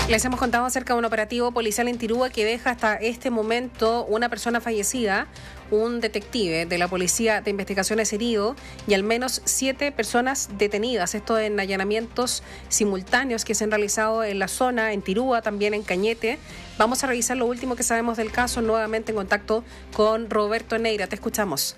Les hemos contado acerca de un operativo policial en Tirúa que deja hasta este momento una persona fallecida, un detective de la Policía de Investigaciones herido y al menos 7 personas detenidas. Esto en allanamientos simultáneos que se han realizado en la zona, en Tirúa, también en Cañete. Vamos a revisar lo último que sabemos del caso, nuevamente en contacto con Roberto Neira. Te escuchamos.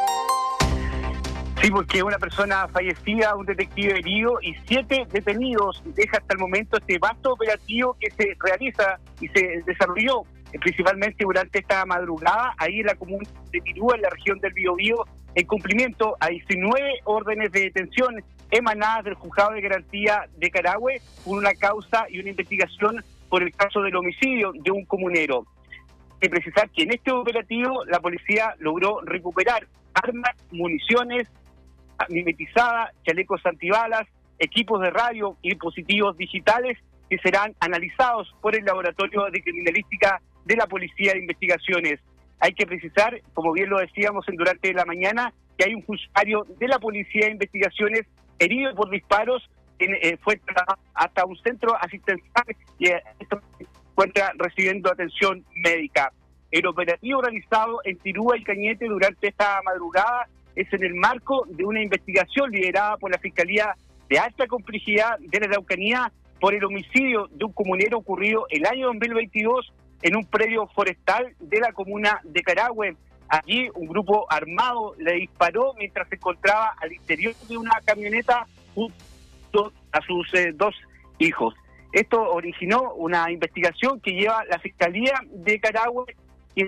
Sí, porque una persona fallecida, un detective herido y 7 detenidos deja hasta el momento este vasto operativo que se realiza y se desarrolló principalmente durante esta madrugada ahí en la comuna de Tirúa, en la región del Biobío, en cumplimiento a 19 órdenes de detención emanadas del Juzgado de Garantía de Carahue por una causa y una investigación por el caso del homicidio de un comunero. Hay que precisar que en este operativo la policía logró recuperar armas, municiones, mimetizada, chalecos antibalas, equipos de radio y dispositivos digitales que serán analizados por el Laboratorio de Criminalística de la Policía de Investigaciones. Hay que precisar, como bien lo decíamos durante la mañana, que hay un funcionario de la Policía de Investigaciones herido por disparos, fue hasta un centro asistencial y esto se encuentra recibiendo atención médica. El operativo realizado en Tirúa y Cañete durante esta madrugada es en el marco de una investigación liderada por la Fiscalía de Alta Complejidad de la Araucanía por el homicidio de un comunero ocurrido el año 2022 en un predio forestal de la comuna de Carahue. Allí un grupo armado le disparó mientras se encontraba al interior de una camioneta junto a sus 2 hijos. Esto originó una investigación que lleva la Fiscalía de Carahue y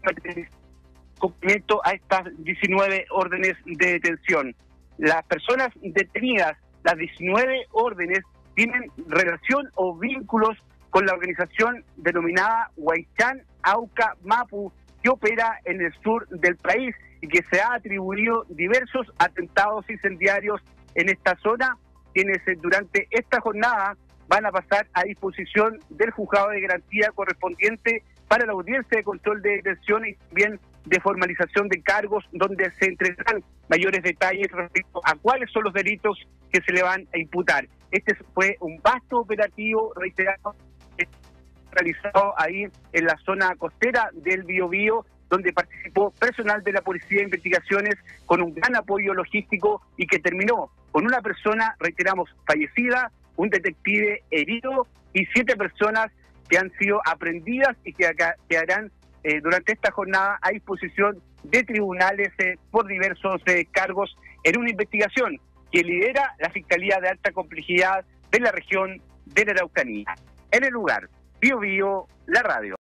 cumplimiento a estas 19 órdenes de detención. Las personas detenidas, las 19 órdenes, tienen relación o vínculos con la organización denominada Huaychán Auca Mapu, que opera en el sur del país y que se ha atribuido diversos atentados incendiarios en esta zona, quienes durante esta jornada van a pasar a disposición del Juzgado de Garantía correspondiente para la audiencia de control de detención y también de formalización de cargos, donde se entregarán mayores detalles respecto a cuáles son los delitos que se le van a imputar. Este fue un vasto operativo, reiterado, realizado ahí en la zona costera del Biobío, donde participó personal de la Policía de Investigaciones con un gran apoyo logístico y que terminó con una persona, reiteramos, fallecida, un detective herido y 7 personas que han sido aprehendidas y que quedarán durante esta jornada a disposición de tribunales por diversos cargos en una investigación que lidera la Fiscalía de Alta Complejidad de la región de la Araucanía. En el lugar, Biobío, la radio.